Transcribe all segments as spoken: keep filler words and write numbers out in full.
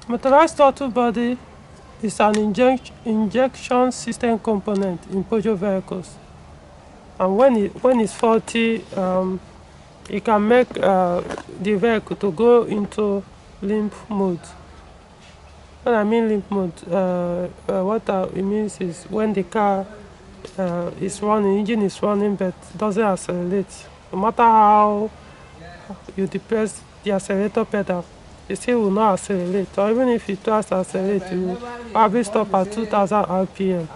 Motorized throttle body is an inject injection system component in Peugeot vehicles, and when it when it's faulty, um, it can make uh, the vehicle to go into limp mode. When I mean limp mode, uh, uh, what uh, it means is when the car uh, is running, engine is running, but doesn't accelerate. No matter how you depress the accelerator pedal, it still will not accelerate. Or even if it tries to accelerate, it will probably stop at two thousand R P M.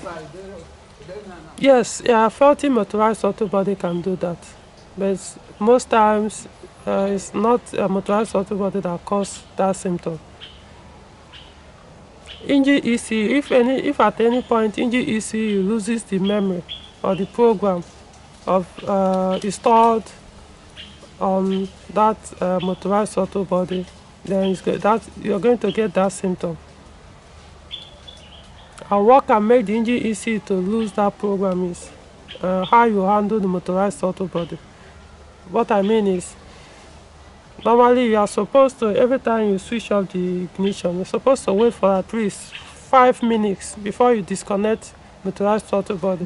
Yes, yeah, faulty motorized throttle body can do that, but most times uh, it's not a motorized throttle body that causes that symptom. Engine E C U, if any, if at any point engine E C U loses the memory or the program of uh, installed on that uh, motorized throttle body, then it's good. That you're going to get that symptom. And what can make the engine E C U to lose that program is uh, how you handle the motorized throttle body. What I mean is, normally you are supposed to, every time you switch off the ignition, you're supposed to wait for at least five minutes before you disconnect motorized throttle body.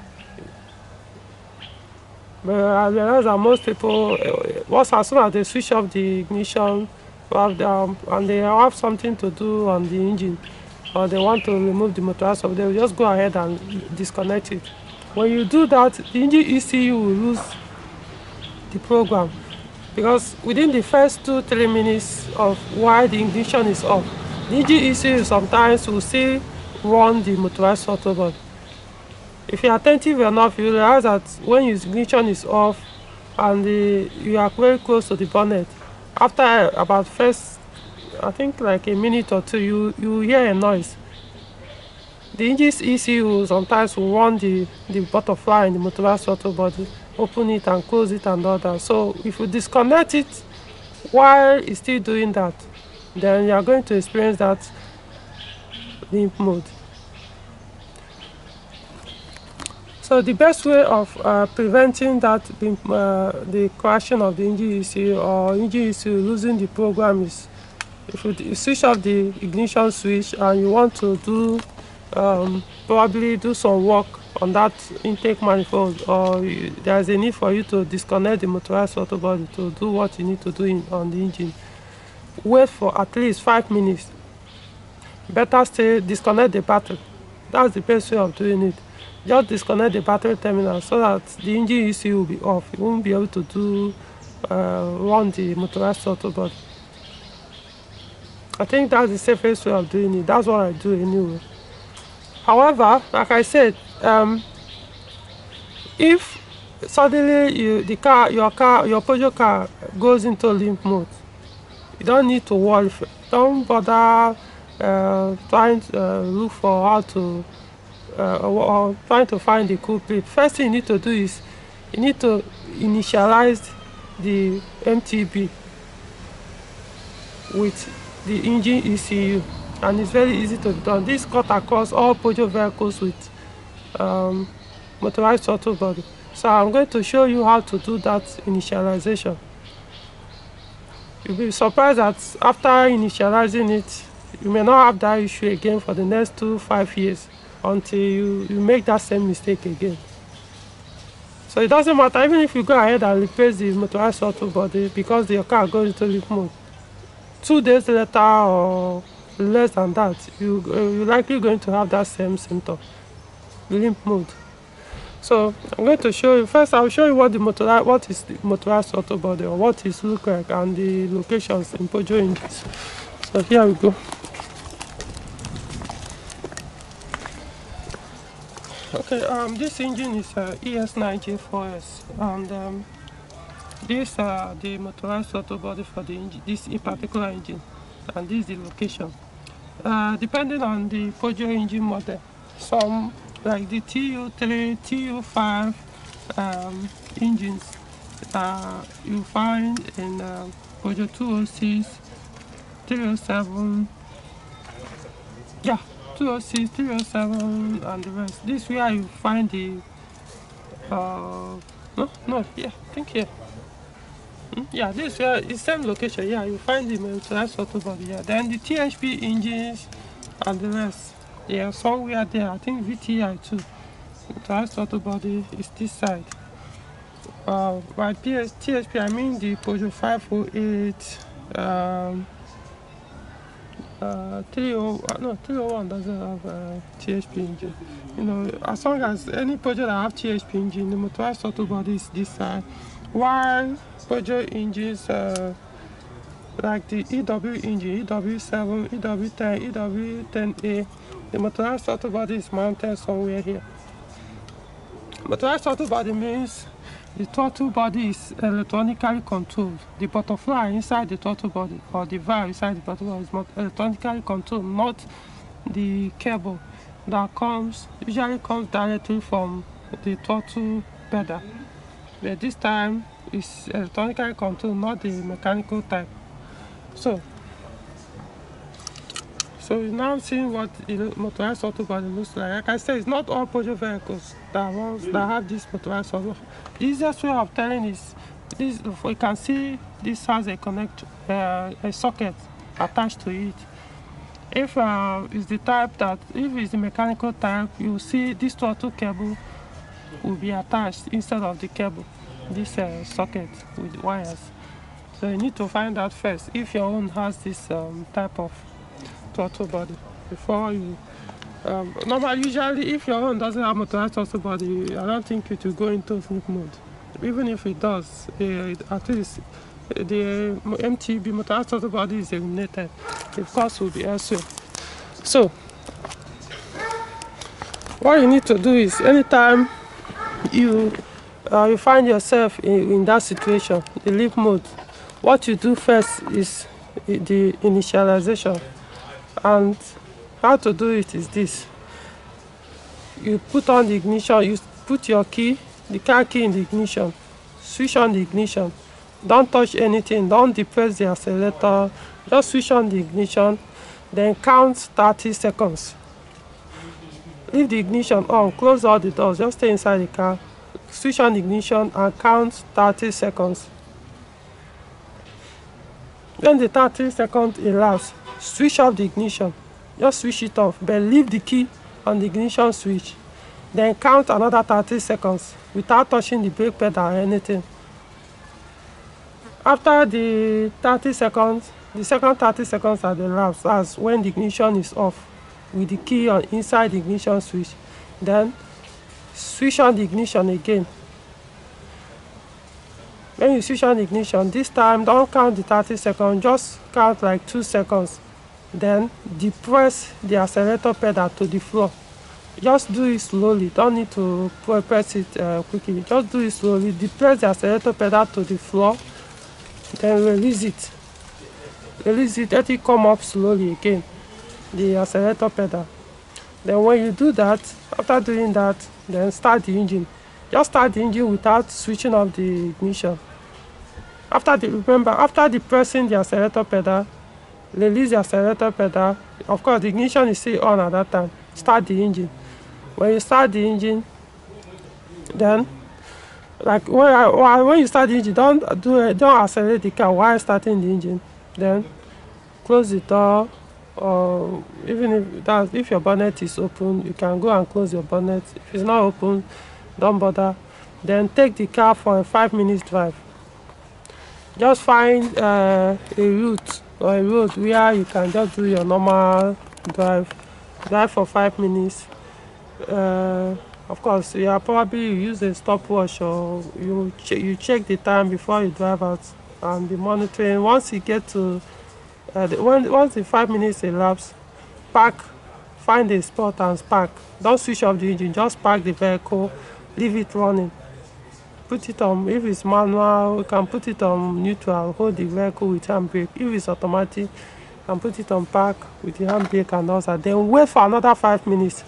But I realize that most people, uh, once as soon as they switch off the ignition, have the, um, and they have something to do on the engine, or they want to remove the motorized throttle, they will just go ahead and disconnect it. When you do that, the engine E C U will lose the program, because within the first two three minutes of while the ignition is off, the engine E C U sometimes will still run the motorized throttle body. If you're attentive enough, you realize that when your ignition is off and the, you are very close to the bonnet, after about first, I think like a minute or two, you you hear a noise. The engine's E C U sometimes will run the, the butterfly in the motorized throttle body, open it and close it and all that. So if you disconnect it while it's still doing that, then you are going to experience that limp mode. So the best way of uh, preventing that uh, the crashing of the engine E C U or engine E C U losing the program is, if you switch off the ignition switch and you want to do um, probably do some work on that intake manifold, or you, there is a need for you to disconnect the motorized throttle body to do what you need to do in, on the engine, wait for at least five minutes. Better still, disconnect the battery. That's the best way of doing it. Just disconnect the battery terminal so that the engine E C U will be off. You won't be able to do uh, run the motorized throttle body. I think that's the safest way of doing it. That's what I do anyway. However, like I said, um, if suddenly you, the car, your car, your Peugeot car goes into limp mode, you don't need to worry. Don't bother uh, trying to uh, look for how to uh, or, or trying to find the culprit. First thing you need to do is you need to initialize the M T B with the engine E C U, and it's very easy to be done. This cut across all Peugeot vehicles with um, motorized throttle body. So I'm going to show you how to do that initialization. You'll be surprised that after initializing it, you may not have that issue again for the next two five years until you, you make that same mistake again. So it doesn't matter, even if you go ahead and replace the motorized throttle body because your car goes into limp mode, two days later or less than that, you, uh, you're likely going to have that same symptom, limp mode. So I'm going to show you, first I'll show you what the motorized, what is the motorized throttle body, or what it looks like, and the locations in Peugeot engines. So here we go. Okay, um, this engine is uh, E S nine J four S, and um, this uh, the motorized throttle body for the engine, this in particular engine, and this is the location. Uh, depending on the Peugeot engine model, some like the T U three, T U five um, engines uh, you find in uh, Peugeot two oh six, three oh seven, yeah, two oh six, three oh seven, and the rest. This is where you find the uh, no, no, yeah, I think here. Yeah, this uh, is same location. Yeah, you find the motorized throttle body. Yeah, then the T H P engines and the rest. Yeah, somewhere there. I think V T I too. Motorized throttle body is this side. Uh, by P S T H P, I mean the Peugeot five oh eight. Um, uh, three oh uh, no three oh one doesn't have a T H P engine. You know, as long as any Peugeot that have T H P engine, the motorized throttle body is this side. While Peugeot engines uh, like the E W engine, E W seven, E W ten, E W ten A, the motorized throttle body is mounted somewhere here. Motorized throttle body means the throttle body is electronically controlled. The butterfly inside the throttle body, or the valve inside the throttle body, is not electronically controlled, not the cable that comes, usually comes directly from the throttle pedal. But this time it's electronically controlled, not the mechanical type. So, so you're now seeing what the motorized throttle body looks like. Like I said, it's not all Peugeot vehicles that ones that have this motorized throttle. The easiest way of telling is this: you can see this has a connect uh, a socket attached to it. If uh, it's the type that, if it's the mechanical type, you see this throttle cable will be attached instead of the cable, this uh, socket with wires. So you need to find out first if your own has this um, type of throttle body before you. Um, normally, usually, if your own doesn't have motorized throttle body, I don't think it will go into sleep mode. Even if it does, uh, at least the M T B motorized throttle body is eliminated. The cost will be elsewhere. So, what you need to do is, anytime you uh, you find yourself in, in that situation, the leap mode, what you do first is the initialization. And how to do it is this: you put on the ignition, you put your key, the car key in the ignition, switch on the ignition, don't touch anything, don't depress the accelerator, just switch on the ignition, then count thirty seconds. Leave the ignition on, close all the doors, just stay inside the car, switch on the ignition and count thirty seconds. When the thirty seconds elapse, switch off the ignition, just switch it off, but leave the key on the ignition switch, then count another thirty seconds without touching the brake pedal or anything. After the thirty seconds, the second thirty seconds are the lapse, as when the ignition is off with the key on inside the ignition switch, then switch on the ignition again. When you switch on the ignition, this time don't count the thirty seconds, just count like two seconds. Then depress the accelerator pedal to the floor. Just do it slowly, don't need to press it uh, quickly, just do it slowly. Depress the accelerator pedal to the floor, then release it. Release it, let it come up slowly again, the accelerator pedal. Then when you do that, after doing that, then start the engine. Just start the engine without switching off the ignition. After the, remember, after depressing the accelerator pedal, release the accelerator pedal. Of course, the ignition is still on at that time. Start the engine. When you start the engine, then, like when I, when you start the engine, don't do don't accelerate the car while starting the engine. Then close the door, or even if that if your bonnet is open, you can go and close your bonnet. If it's not open, don't bother. Then take the car for a five minutes drive. Just find uh, a route or a road where you can just do your normal drive. Drive for five minutes. Uh, of course, you are probably use a stopwatch, or you ch you check the time before you drive out and be monitoring. Once you get to uh, the, when, once the five minutes elapse, park, find a spot and park. Don't switch off the engine. Just park the vehicle, leave it running. Put it on, if it's manual, you can put it on neutral, hold the vehicle with handbrake. If it's automatic, you can put it on park with the handbrake and all that. Then wait for another five minutes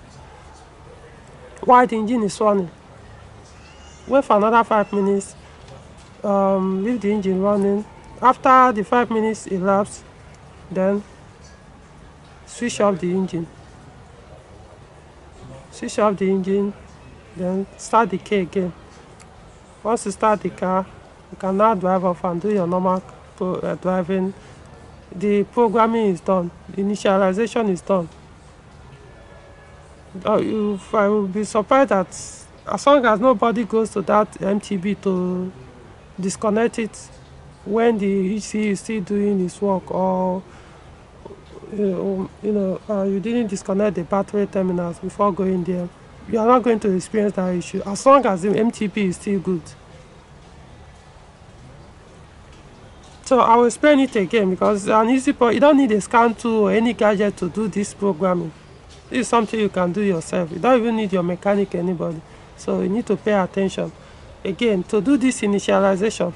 while the engine is running. Wait for another five minutes, um, leave the engine running. After the five minutes elapse, then switch off the engine. Switch off the engine, then start the car again. Once you start the car, You can now drive off and do your normal pro, uh, driving. The programming is done. The initialization is done. Uh, you, I will be surprised that as long as nobody goes to that M T B to disconnect it when the E C U is still doing its work, or you know, you, know uh, you didn't disconnect the battery terminals before going there, you are not going to experience that issue as long as the M T B is still good. So I will explain it again because it's an easy point. You don't need a scan tool or any gadget to do this programming. This is something you can do yourself. You don't even need your mechanic, anybody. So you need to pay attention. Again, to do this initialization,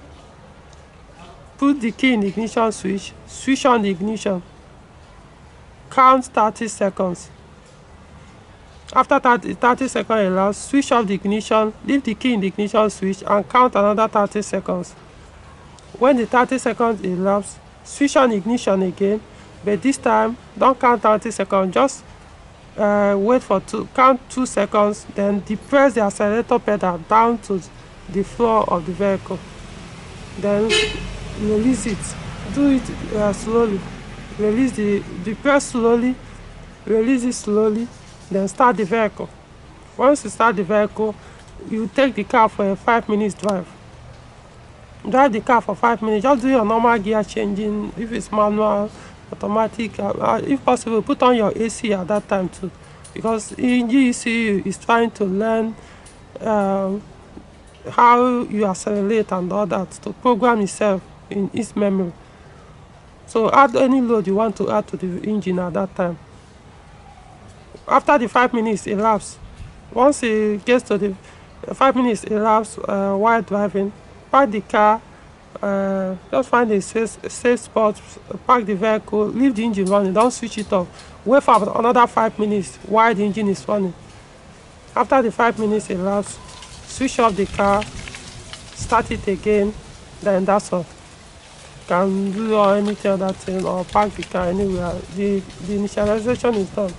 put the key in the ignition switch, switch on the ignition, count thirty seconds. After thirty, thirty seconds elapsed, switch off the ignition, leave the key in the ignition switch and count another thirty seconds. When the thirty seconds elapsed, switch on ignition again, but this time don't count thirty seconds, just uh, wait for two, count two seconds, then depress the accelerator pedal down to the floor of the vehicle. Then release it. Do it uh, slowly. Release the depress slowly, release it slowly, then start the vehicle. Once you start the vehicle, you take the car for a five minutes drive. Drive the car for five minutes. Just do your normal gear changing. If it's manual, automatic, uh, if possible, put on your A C at that time too, because E C U is trying to learn uh, how you accelerate and all that to program itself in its memory. So add any load you want to add to the engine at that time. After the five minutes elapse, once it gets to the five minutes elapse uh, while driving, park the car, uh, just find a safe, safe spot, park the vehicle, leave the engine running, don't switch it off. Wait for another five minutes while the engine is running. After the five minutes elapse, switch off the car, start it again, then that's all. You can do or anything other thing or park the car anywhere. The, the initialization is done.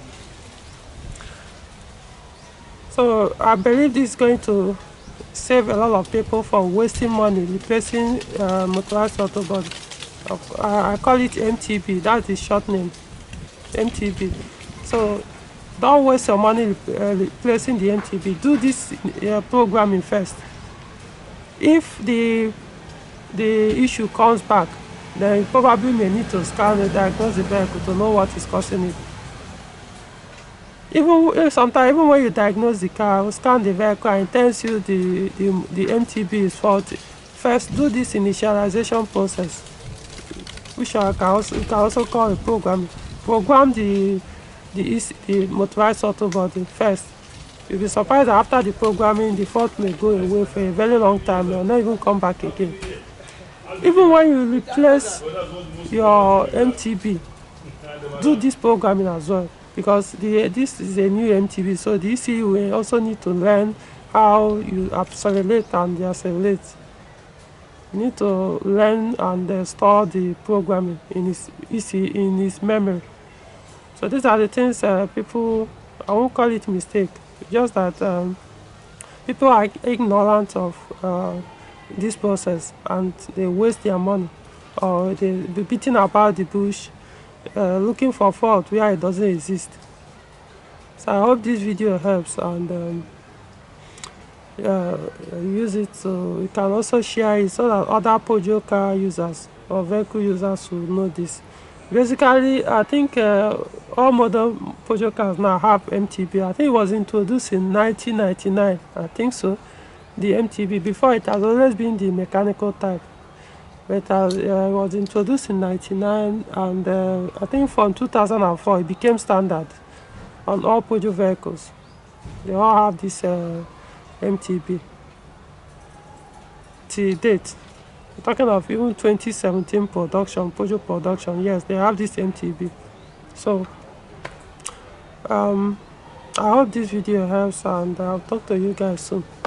So I believe this is going to save a lot of people from wasting money replacing uh, motorized auto body. Uh, I call it M T B, that's the short name, M T B. So don't waste your money uh, replacing the M T B. Do this uh, programming first. If the the issue comes back, then you probably may need to scan and diagnose the vehicle to know what is causing it. Even sometimes, even when you diagnose the car, scan the vehicle and tells you the, the, the M T B is faulty, first do this initialization process, which I can also, you can also call a program. Program the, the, the motorized auto body first. You'll be surprised that after the programming, the fault may go away for a very long time or not even come back again. Even when you replace your M T B, do this programming as well, because the, this is a new M T B, so the E C U will also need to learn how you accelerate and deaccelerate. You need to learn and uh, store the programming in his E C U, in his memory. So these are the things uh, people, I won't call it mistake, just that um, people are ignorant of uh, this process and they waste their money, or they be beating about the bush, uh, looking for fault where it doesn't exist. So I hope this video helps, and um, uh, use it so you can also share it so that other Pojo car users or vehicle users will know this. Basically, I think uh, all modern Pojo cars now have M T B. I think it was introduced in nineteen ninety-nine. I think so. The M T B. Before, it has always been the mechanical type, but it uh, was introduced in ninety-nine, and uh, I think from two thousand four it became standard on all Pojo vehicles. They all have this uh, M T B till date. We're talking of even twenty seventeen production, Pojo production. Yes, they have this M T B. So um, I hope this video helps, and I'll talk to you guys soon.